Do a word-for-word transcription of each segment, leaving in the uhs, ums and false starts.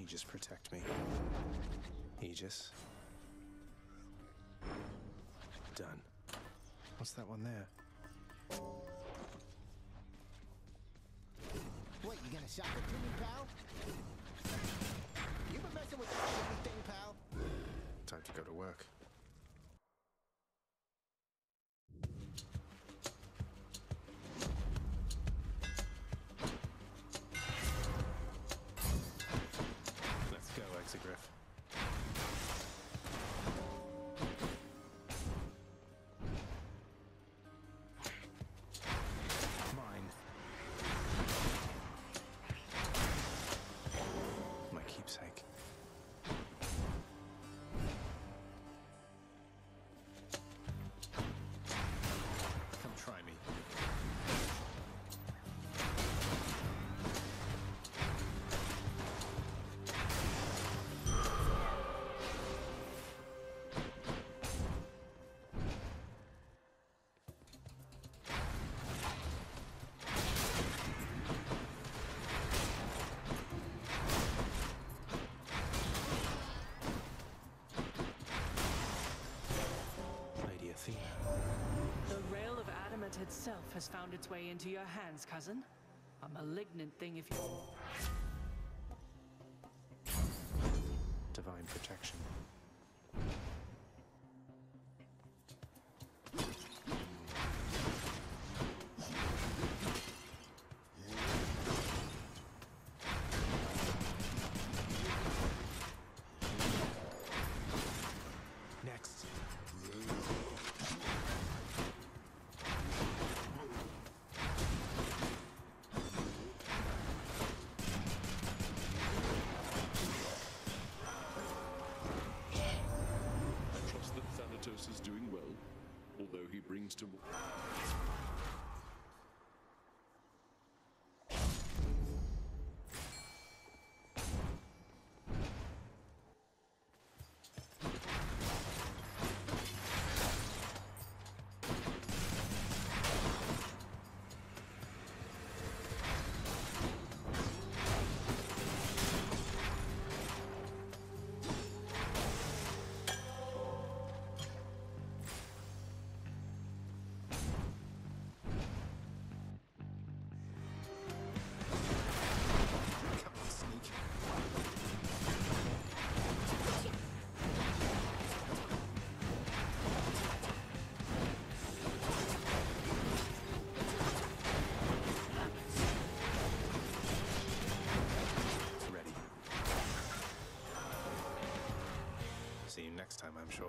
Aegis protect me. Aegis. Done. What's that one there? What, you gonna shop it to me, pal? You been messing with that shitty thing, pal? Time to go to work. Let's go, Exegriff. Mine. My keepsake. Come try me. Lady Athena. The rail of adamant itself has found its way into your hands, cousin. A malignant thing if you... Divine protection. Next. I trust that Thanatos is doing well, although he brings to... Come on, sneak. Ready. See you next time, I'm sure.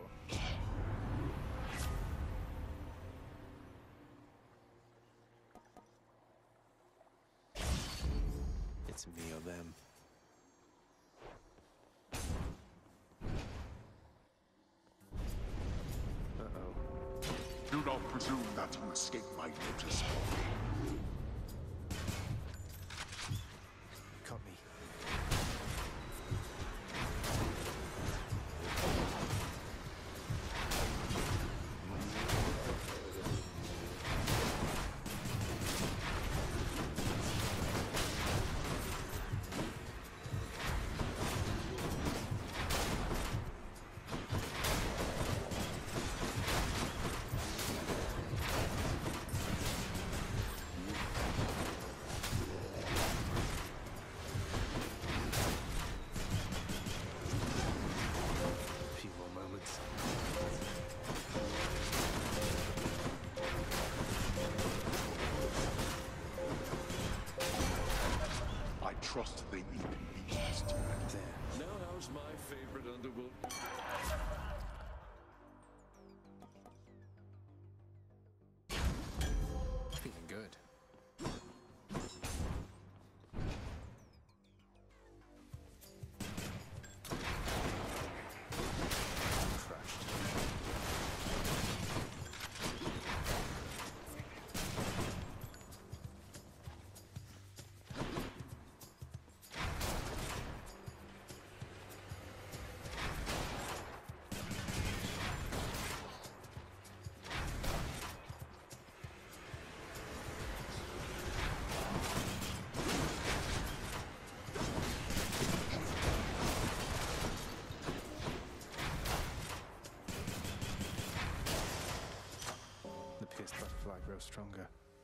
It's me or them. Uh-oh. Do not presume that you escape my notice. Caught me. A few more moments. I trust they inconvenienced you. There. Now how's my favorite underworld... Feeling good. Crushed. this butterfly grow stronger.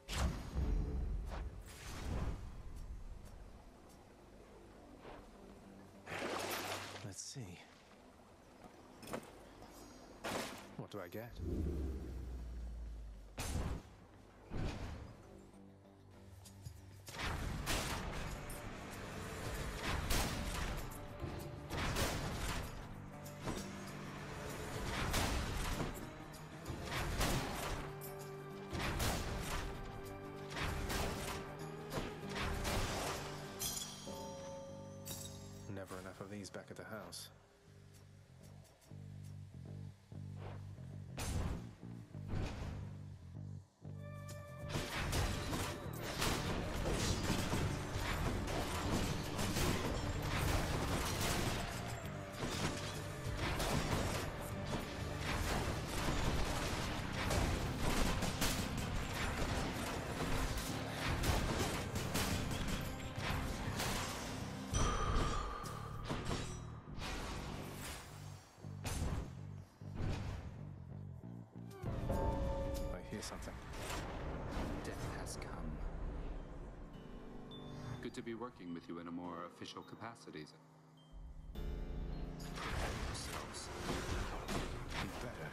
Let's see. What do I get? Never enough of these back at the house. Something. Death has come. Good to be working with you in a more official capacity. Yourselves. Be better.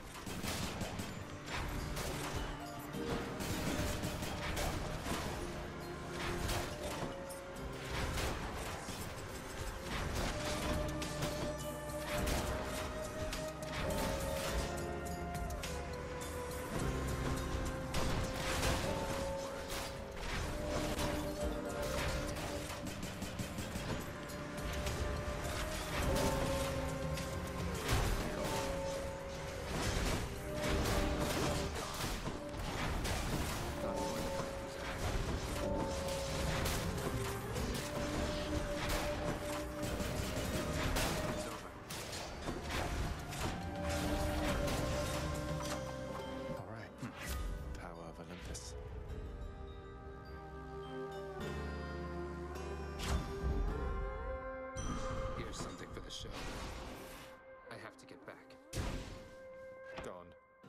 Show. I have to get back. Gone.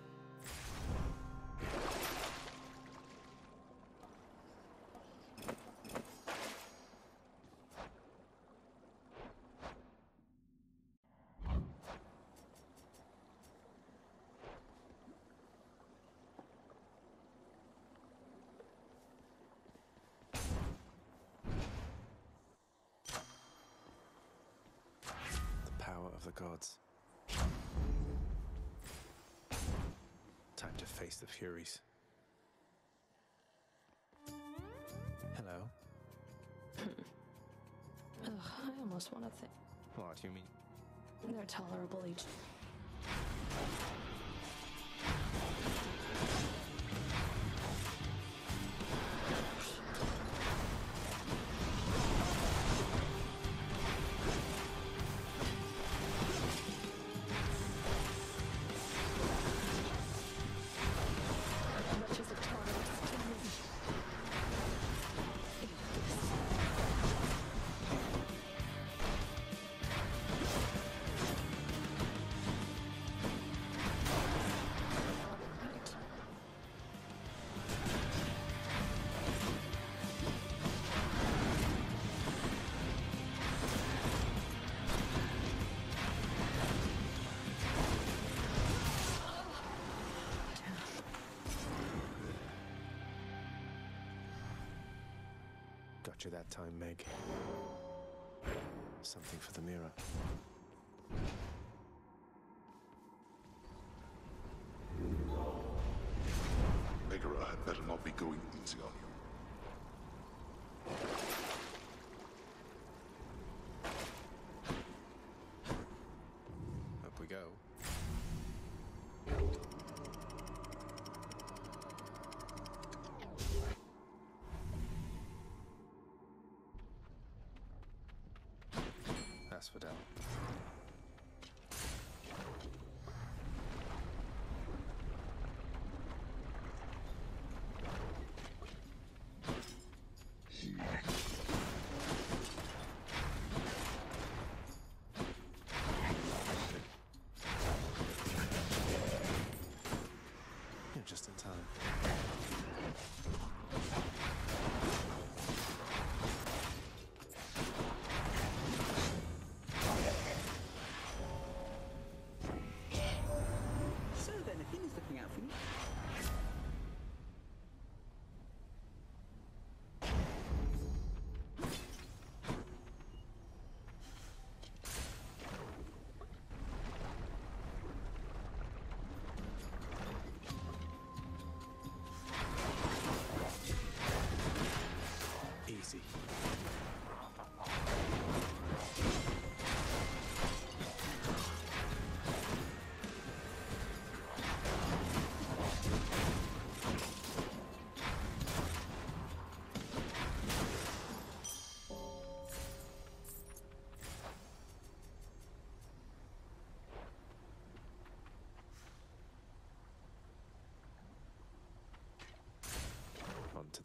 Of the gods. Time to face the Furies. Hello. Ugh, I almost want to think. What, you mean? They're tolerable each. Got you that time, Meg. Something for the mirror. Megara had better not be going easy on you. Up we go. Asphodel. You're just in time.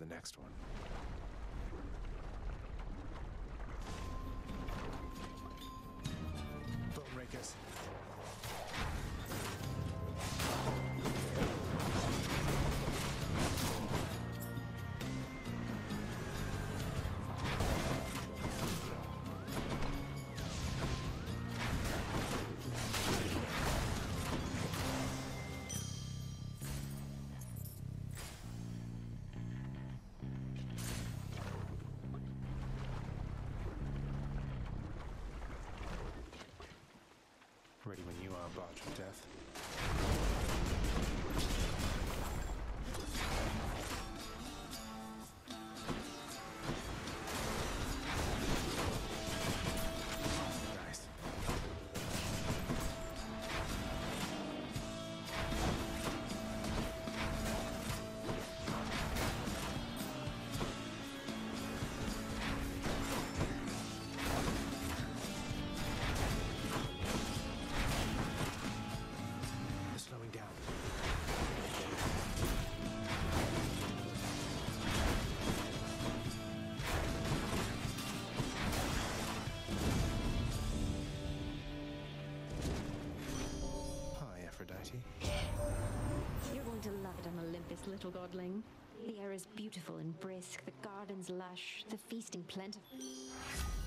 next one. Bone rakers. Ready when you are, Barge of Death. Nice. They're slowing down. Hi, Aphrodite. You're going to love it on Olympus, little godling. The air is beautiful and brisk, the gardens lush, the feasting plentiful.